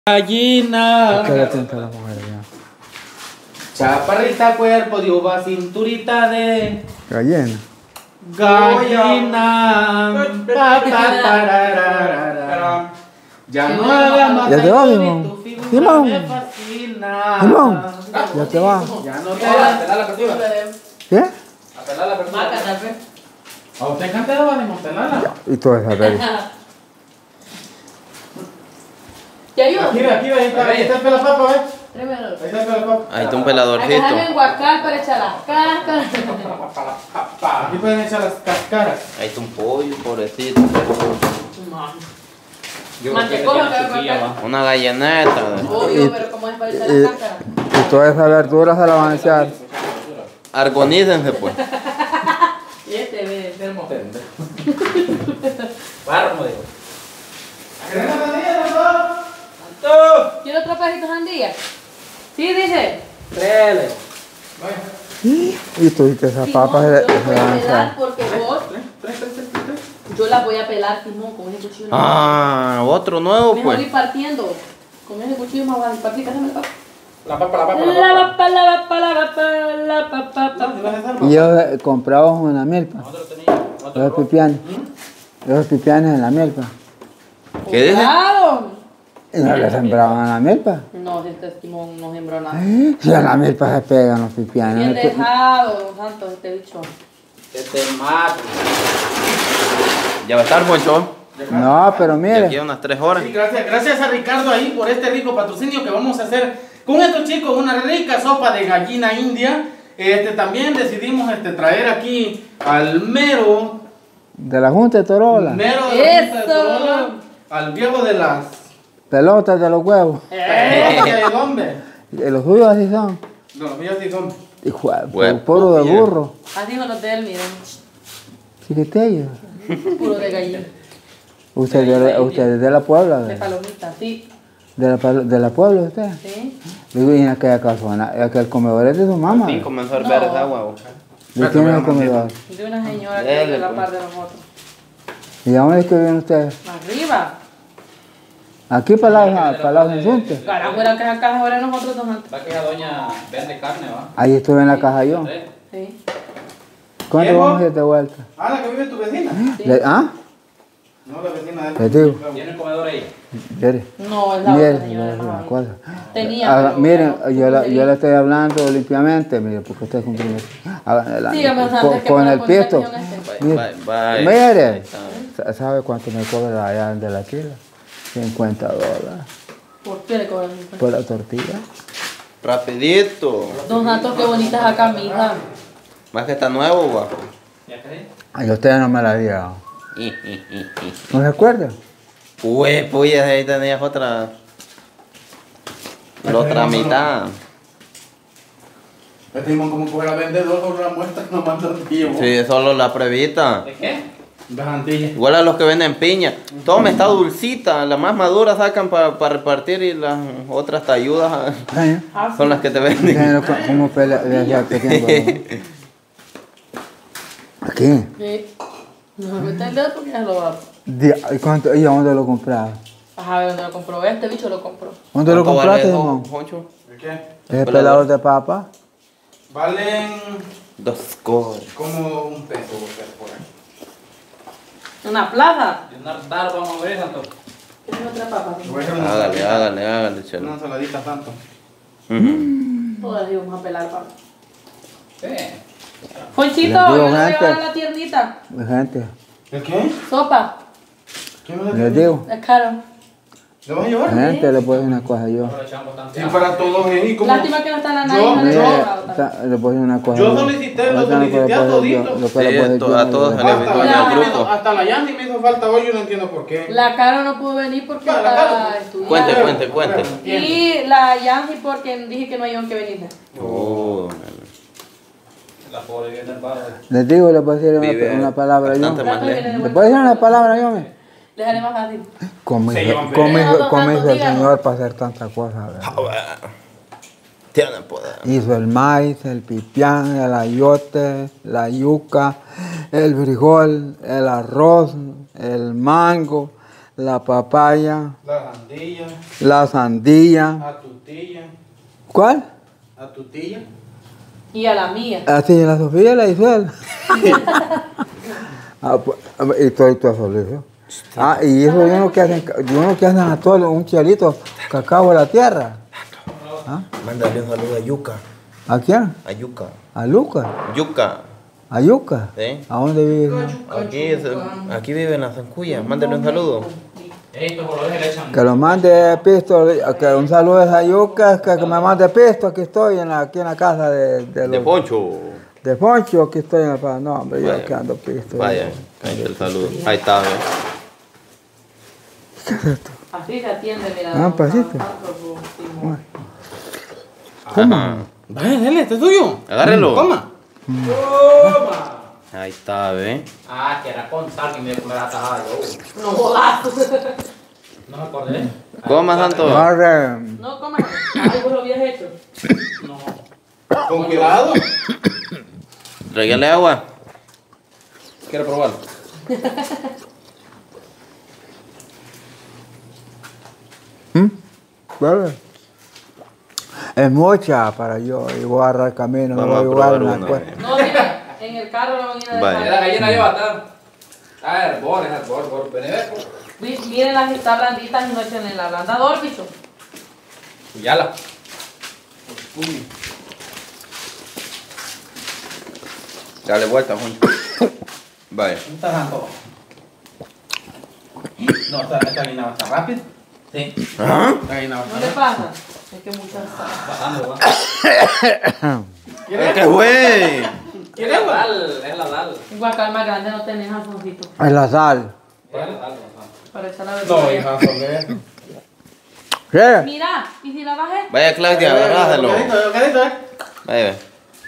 Gallina. Atenta la mujer ya. Chaparrita, cuerpo de uva, cinturita de Gallina. gallina. Ya no haga más. Ya te va, Simón. Simón. Me fascina. Simón. Ya te va. Ya no te va. Apelar la apertura. ¿Qué? Apelar la apertura. ¿A usted encanta de montelala? Y todo esa vez. ¿Te ayudo? Aquí ve, ahí está el pelapapa, ¿ves? Tráemelo. Ahí está el pelapapa. Ahí está un Acá peladorcito. déjame enguacar para echar las cáscaras. Aquí pueden echar las cascaras. Ahí está un pollo, pobrecito. Mantecoso que va acá. Una gallineta. Obvio, pero como es para echar las cáscaras. Y todas esas verduras se las van a echar. Argonícense pues. Y este ve enfermo. Páramo, digo. ¿Quiere otro pedacito de sandía? Sí, dice. Créele. Y todas esas papas Timón, se yo las voy van a a pelar echar. porque vos. Yo las voy a pelar, Timón, con ese cuchillo. Ah, otro nuevo Mejor pues. ir partiendo. Con ese cuchillo más fácil. Partí, cásame el papá. La papa, la La papa, la papa, la papa, la papa. Y ellos compraban una milpa. Los pipianes. Los pipianes en la milpa. ¿Qué dice? ¡Cuidado! Y no le sembraban a la milpa. No, este Timón no sembró nada. Si a la milpa se pegan los Bien pipianes. dejado, don Santos, este bicho. Que te mato. Ya va a estar, Poncho. No, pero De aquí a mire. unas 3 horas. Sí, gracias a Ricardo ahí por este rico patrocinio que vamos a hacer con estos chicos, una rica sopa de gallina india. También decidimos traer aquí al mero De la Junta de Torola. mero de la Junta de ¡Eso! Torola, al viejo de las Pelotas de los huevos. de hombre. Los suyos así son. No, los míos sí son. Hijo de Huevo. puro de burro. Así son los de él, miren. Chiquitello. Puro de gallina. Usted es de la Puebla. De palomita, sí. De la Puebla usted. Sí. Digo, y en aquella casona, aquel comedor es de su mamá. Fin comenzó a ver esa agua. ¿De quién es el comedor? De una señora que vive a la par de nosotros. ¿Y a dónde es que viven ustedes? Arriba. Aquí para la Asunción. Carajo, era que acá ahora nosotros don Santos. Va que esa doña vende carne, ¿va? Ahí estuve en la caja yo. Sí. ¿Cuándo ¿Diego? vamos a ir de vuelta? Ah, la que vive tu vecina. ¿Ah? No, la vecina de ¿Qué digo? ¿Tiene comedor ahí? Mire, No, es la mire, otra señora. mire, no, una cosa. Tenía. Ahora, pero miren, ya no. yo le estoy hablando limpiamente, mire, porque usted es comprometido. Sígame, Santos, que Con para el poner pisto. atención a este. Mire, Bye. mire, Ahí está. ¿sabe cuánto me cobra allá de la tira? $50 ¿Por qué le cobran 50? por la tortilla. Rapidito. Don Santos, qué bonita es acá, mija. Más que está nuevo, guapo. Ay, ustedes no me la dieron. ¿No se acuerdan? Pues ahí tenías otra. La otra mitad. Decimos como que fuera vendedor con una muestra no manda tío. Sí, solo la previta. ¿De qué? De Antillas. Igual a los que venden piña. Toma, está dulcita. La más madura sacan para repartir y las otras te ayudas. Ay, Son las que te venden. déjenlo como pelea de tiempo. Aquí. Sí. No me mete el dedo porque ya lo va. ¿Y a dónde lo compraste? Ajá, a ver dónde lo compró. Este bicho lo compró. ¿Dónde lo ¿Cuánto compraste, vale, Simón? Joncho? ¿De qué? ¿Es pelador de papa? Valen 2 cobres. como un peso por ahí. Una plaza. Leonardo, vamos a ver, Santo. ¿Qué es otra papa? Voy a hacer Hágale, una chelo. ensaladita tanto. Todas íbamos a pelar, papá. Sí. Ponchito, Les digo, yo le voy a gente. llevar a la tiernita. Gente, ¿De qué? Sopa. ¿Qué me les digo, Es caro. ¿Le vas a llevar? gente, le puedo decir una cosa yo. Sí, para todos. ¿Y cómo? Lástima que no está la Yo- nadie. No le yo- he llevado también. Le puedo decir una cosa. Yo solicité, lo solicité a toditos. A todos se les Hasta metió en la el Yanni me grupo. hizo- hasta la Yanni me hizo falta hoy, yo no entiendo por qué. La Caro no pudo venir porque La está Caro. estudiando. Cuente. Y la Yanji porque dije que no hay que venir. Oh, Les digo, le puedo decir vive una palabra yo. bastante más lejos. ¿Le puedo decir una palabra yo? Les haré más fácil. ¿Cómo Se hizo llevan cómo bien. hizo- cómo hizo el Díganos. Señor para hacer tantas cosas? ¿verdad? Tienen poder. Hizo el maíz, el pipián, el ayote, la yuca, el frijol, el arroz, el mango, la papaya, La sandía, la sandía. a tutilla, ¿Cuál? a tutilla. Y a la mía. Así, la Sofía y la Isabel. Y todo eso. Y eso uno que hacen a todos un chelito, cacao de la tierra. ¿Ah? Mándale un saludo a Yuca. ¿A quién? A Yuca. ¿A Lucas? Yuca. ¿A Yuca? ¿Sí? ¿A dónde vive? Aquí vive en la Zancuya. Mándale un saludo. Que lo mande pisto, que un saludo a Yuca, que me mande pisto, aquí estoy aquí en la casa de Poncho. De Poncho, aquí estoy en el no, hombre, Vaya. yo que ando pisto. Vaya, ahí está el saludo. Ahí está, ¿ves? Así se atiende, mira. Ah, un pasito. Ajá. Vaya, dale, este es tuyo. Agárrelo. Coma. Ahí está, ¿ves? Ah, que era con sal que me comer atajada yo. No jodas. No me acordé. Coma, Santo. Agarre. No comas. Ay, vos lo habías hecho. No. Con cuidado. Tráigale agua. Quiero probarlo. ¿Vale? Es mucha para yo, y voy a agarrar camino, no Vamos voy a a llevar probar una una. cuesta. No, mira, en el carro lo van a ir a Vaya. dejar. La gallina lleva atrás. Ah, herbor, beneveco. Miren las que están blanditas y no echen el ablandador, bicho. Yala. Dale vuelta, Juancho. Vaya. ¿Dónde está dando? No, esta gallina va a estar rápida. Sí. ¿Ah? Esta gallina va a ¿No estar le pasa? Es que muchas pasando, va. ¿Pero qué güey? ¿Quieres, güey? Es la dal. Igual que el más grande no tenés alfoncito. Es la sal. Para echar la No, verdura. hija, sobre. ¿Qué? Mira, ¿y si la bajé? Vaya, Claudia, agárralo. Bocadito, Vaya, ve.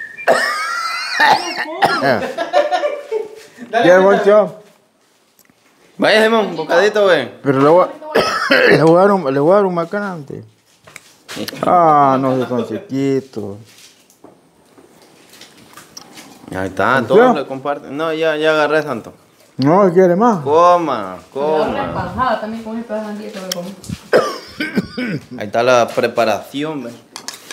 ¿Qué Poncho? Vaya, Simón, bocadito, ve. Pero le voy a dar un macanante. Ah, no, si son chiquitos. Ahí está, todos le comparten. No, ya agarré, Santo. No, ¿quiere más? Coma, Una coma. empanjada también con esta sandía que me comí. Ahí está la preparación, ve.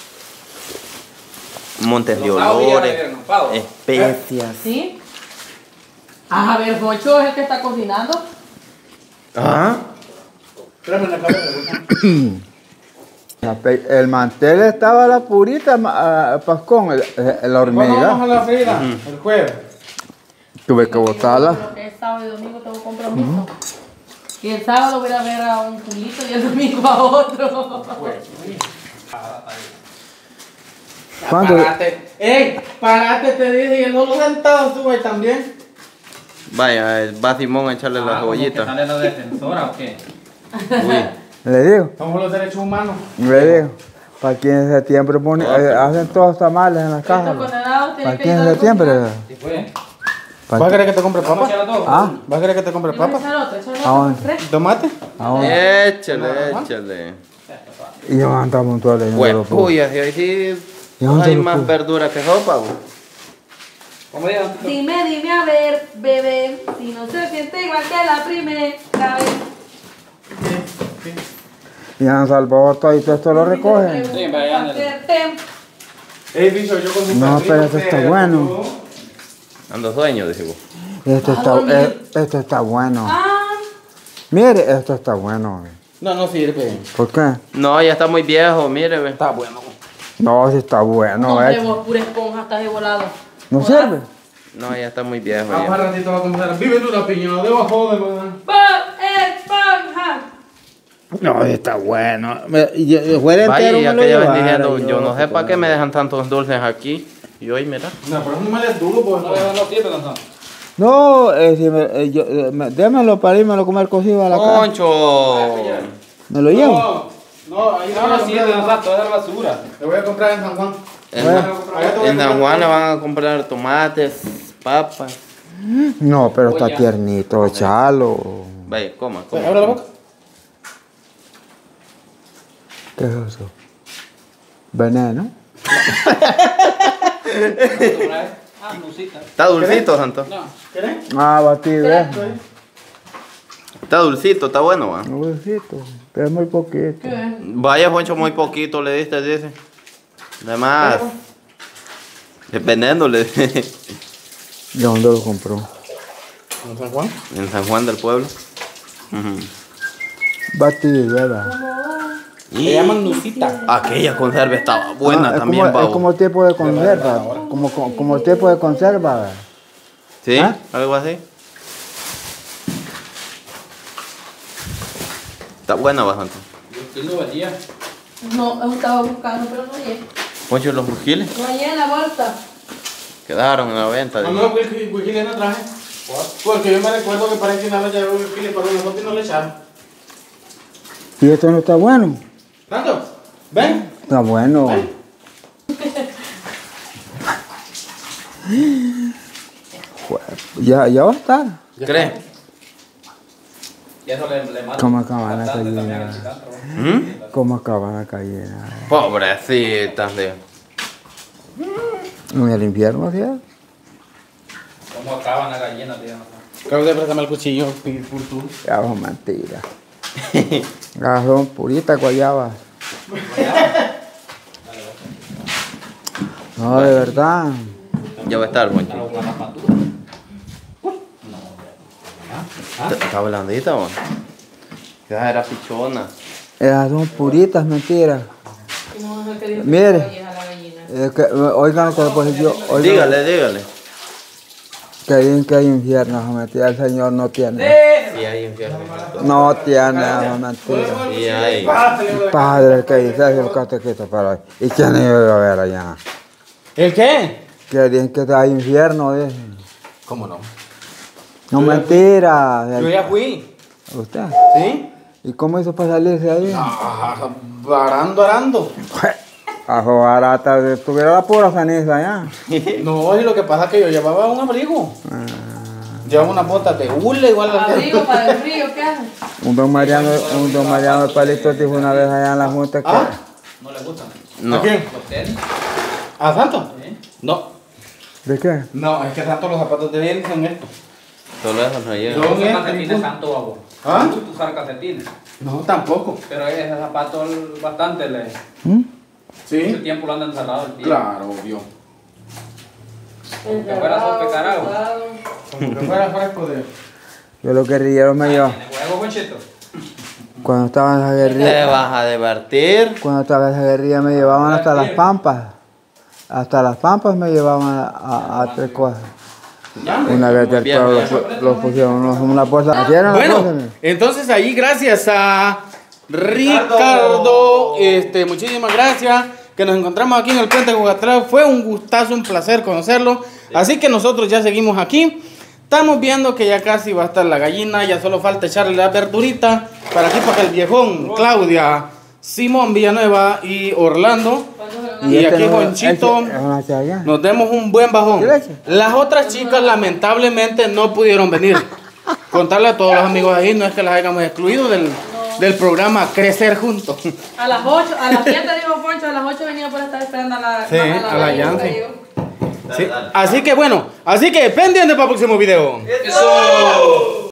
Montes de Los sábados ya olores, vienen ocupados. especias. ¿Sí? Ah, a ver, Poncho es el que está cocinando. ¿Ah? Tráeme la cabeza, El mantel estaba a la purita, Pascón, la ¿Cuándo vamos a hormiga. la frida? El jueves. Tuve que botarla. Lo que es sábado y domingo tengo compromiso. Y el sábado voy a ver a un pulito y el domingo a otro. ¿Cuánto? Parate. ¡Ey! Parate, te dije. Y el solo sentado estuve también. Vaya, va Simón a echarle la cebollita. ¿Sale la defensora o qué? Uy, Le digo, Somos los derechos humanos. le digo. Para aquí en septiembre hacen todos tamales en las Estos casas. condenados Para tienen aquí que en ayudar a septiembre. cocinar. ¿Sí fue? ¿Vas a querer que te compre ¿Vamos a papas? echar las dos? Ah, ¿Vas a querer que te compre ¿Y vas a papas? echar otro? ¿Echar Ah, otro? bueno. ¿Tres? ¿Tomate? ahora. échale. Y yo andaba un toile. Pues puya, si hoy sí ¿Y dónde hay lo más puso? verdura que sopa, güey. ¿Cómo digan? Dime a ver, bebé, si no se siente igual que la primera vez. Y en Salvador todo esto lo recogen. Sí, vaya, ándale. Ey, bicho, yo con mi No, perrito, pero esto está pero bueno. tú- Ando sueño, dije, güey. Esto está bueno. Ah, Mire, esto está bueno. No, no sirve. ¿Por qué? No, ya está muy viejo, mire, ve. Está bueno. No, si está bueno. hombre, vos pura esponja, estás de volado. ¿No sirve? No, ya está muy viejo. Vamos a Ya. ratito a comer. Vive tú la piña, debajo de la... ¡Bob Esponja! No, está bueno. Fuera Vaya, entero ya me lo que ya ven llevara, diciendo, yo no sé para qué me dejan tantos dulces aquí. Y hoy, mira. No, pero no me les duro, pues. No, no sirve, Gonzalo. No, démelo para irme a comer cocido a la casa. ¡Concho! ¿Me lo llevo? No, ahí No, no sirve, Gonzalo, toda esa basura. Le voy a comprar en San Juan. En San Juan le van a comprar tomates, papas. No, pero está Oye. tiernito, echalo. Vaya, coma, Abre coma. la boca. ¿Qué es eso? Veneno. Ah, blusita. Está dulcito, Santo. No. ¿Quieres? Ah, batido. Está dulcito, está bueno, va. Un dulcito, pero es muy poquito. ¿Qué? Vaya, Juancho, muy poquito le diste, dice. Además, dependiendo, le ¿De dónde lo compró? ¿En San Juan? en San Juan del Pueblo. Batidera. Se llaman Nusita. Aquella conserva estaba buena es también, como, es babo. como tipo de conserva. Como tipo de conserva. ¿Sí? ¿Ah? Algo así. Está buena bastante. ¿Quién lo vendía? No, yo estaba buscando, pero no llegué. Poncho, los fugiles No llegué en la bolsa. quedaron en la venta. No, no, Wikile no traje. Porque yo me recuerdo que para el final le llevó Wikile para nosotros y no le echaron. Y esto no está bueno. ¿Tanto? ¿Ven? Está bueno. Ya va a estar. ¿Crees? Y eso le mata. ¿Cómo acaban la bastante también al gallina? cilantro. ¿Cómo acaban la gallina? Pobrecitas, de. En el infierno, ¿sí? ¿Cómo acaban las gallinas, tío? Creo que préstame el cuchillo, por tú. Ya son mentiras. Ya son puritas guayabas. No, de verdad. Ya va a estar, Poncho. Está blandita, vos. Ya era pichona. Esas son puritas mentiras. No, es el que dijo que Mire. estaba vieja la gallina. Oigan, pues yo. Oigan, Dígale. que dicen que hay infierno, son mentiras. El Señor no tiene. Sí, hay infierno. No tiene, son mentiras. Sí, hay. Padre, que dice el catequista para hoy. ¿Y quién iba a ver allá? ¿El qué? Que dicen que hay infierno, dicen. ¿Cómo no? No mentira. Yo ya fui. ¿Usted? ¿Sí? ¿Y cómo hizo para salirse ahí? Ah, arando. Ajo barata, estuviera la pura ceniza allá. No, y lo que pasa es que yo llevaba un abrigo. Llevaba unas botas de hule igual a Abrigo para el frío, ¿qué hace? Un don Mariano de Palito dijo una vez allá en la junta que... ¿Ah? ¿No le gustan? No. ¿A quién? ¿Los tenis? ¿A Santo? ¿Sí? No. ¿De qué? No, es que Santo los zapatos de él son estos. Solo eso no llega. No. ¿No usan este, calcetines ningún- santo, babo? ¿Ah? ¿Tú usas calcetines? No, tampoco. Pero ese zapato bastante le... ¿Mm? Ese Sí. tiempo lo andan encerrado el pie. Claro, obvio. Como que fuera sope carajo. Cerrado. Como que fuera fresco de... Yo los guerrilleros me llevaban... ¿Tiene huevo, Conchito? Cuando estaba en esa guerrilla... Te vas a divertir. Cuando estaba en esa guerrilla me llevaban hasta las pampas. Hasta las pampas me llevaban a tres cosas. Una vez del Bien, pueblo bien. los pusieron una bolsa. Así eran las Bueno, cosas. entonces ahí gracias a Ricardo, muchísimas gracias, que nos encontramos aquí en el Puente Jugatlán. Fue un gustazo, un placer conocerlo. Así que nosotros ya seguimos aquí. Estamos viendo que ya casi va a estar la gallina, ya solo falta echarle la verdurita para aquí, para que el viejón, Claudia, Simón Villanueva y Orlando, y aquí Jonchito, nos demos un buen bajón. Las otras chicas lamentablemente no pudieron venir. Contarle a todos los amigos ahí, no es que las hayamos excluido del programa Crecer Juntos. A las 8, a las 7 dijo Poncho, a las 8 venía por estar esperando a la... Sí, a la Yancy. digo. Sí. Así que bueno, pendiente para el próximo video. Eso.